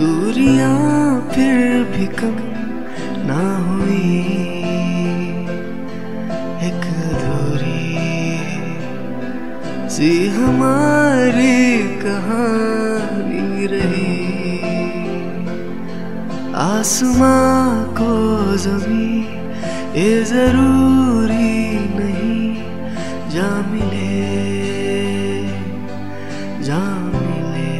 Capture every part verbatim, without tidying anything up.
दूरियां फिर भी कम ना हुई, एक अधूरी सी हमारी कहानी रही। आसमां को ज़मीं ये जरूरी नहीं, जा मिले जा मिले।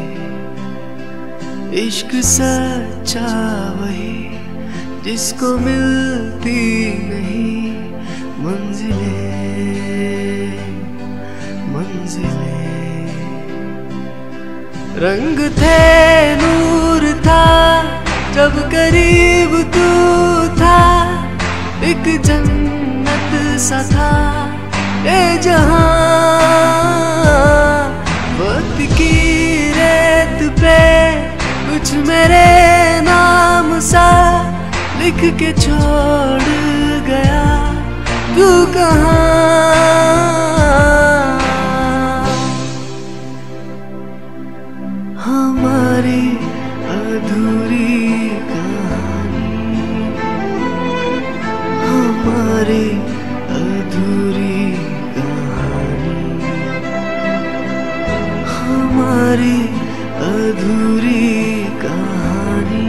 इश्क सच्चा वही जिसको मिलती नहीं मंजिलें मंजिलें। रंग थे नूर था जब करीब तू था, एक जन्नत सा था ये जहां। वक्त की रेत पे कुछ मेरे नाम सा लिख के छोड़ गया, तू कहाँ। हमारी अधूरी कहानी, हमारी अधूरी कहानी, हमारी अधूरी कहानी,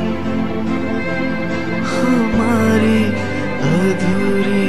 हमारी अधूरी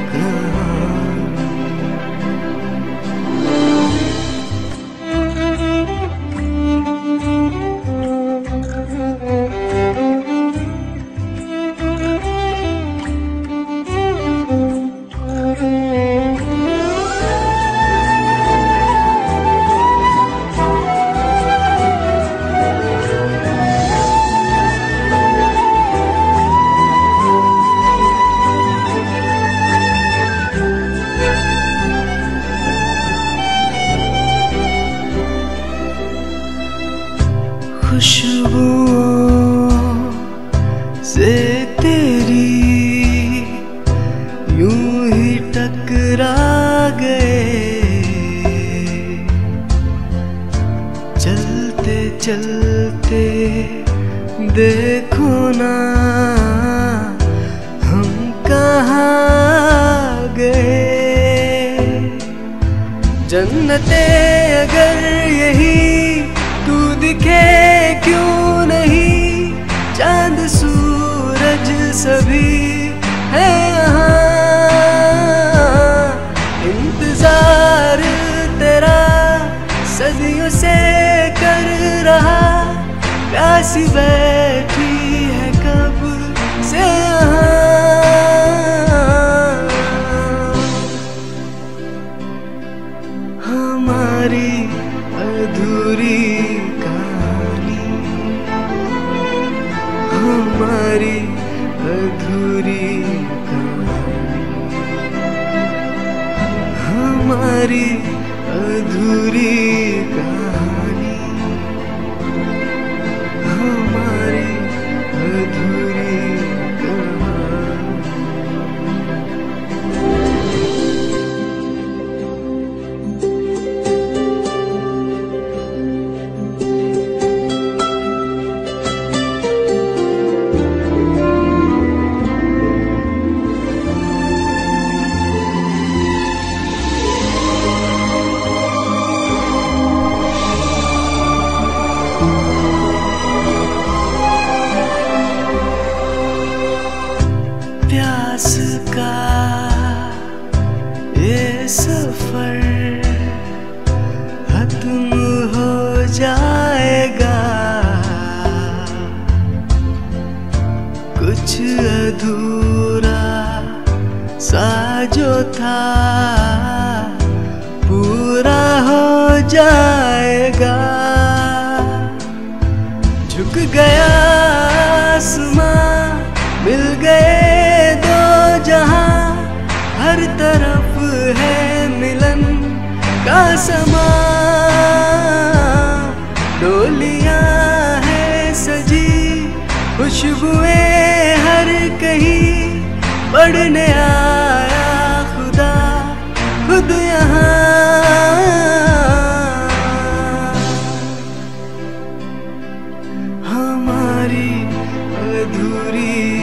खुशबुओं से तेरी यूं ही टकरा गए, चलते चलते देखो ना हम कहाँ गए। जन्नते अगर यही तू दिखे क्यों नहीं, चांद सूरज सभी है यहाँ। इंतजार तेरा सदियों से कर रहा, प्यासी बैठी है कब से यहाँ। हमारी अधूरी कहानी, हमारी अधूरी कहानी, हमारी अधूरी कहानी, हमारी अधूरी प्यास का ये सफर खत्म हो जाएगा, कुछ अधूरा सा जो था पूरा हो जाएगा। झुक गया आसमां, मिल गए दो जहां, हर तरफ है मिलन का समा। डोलियां हैं सजी, खुशबुएं हर कहीं, बढ़ने आया खुदा खुद यहाँ। अधूरी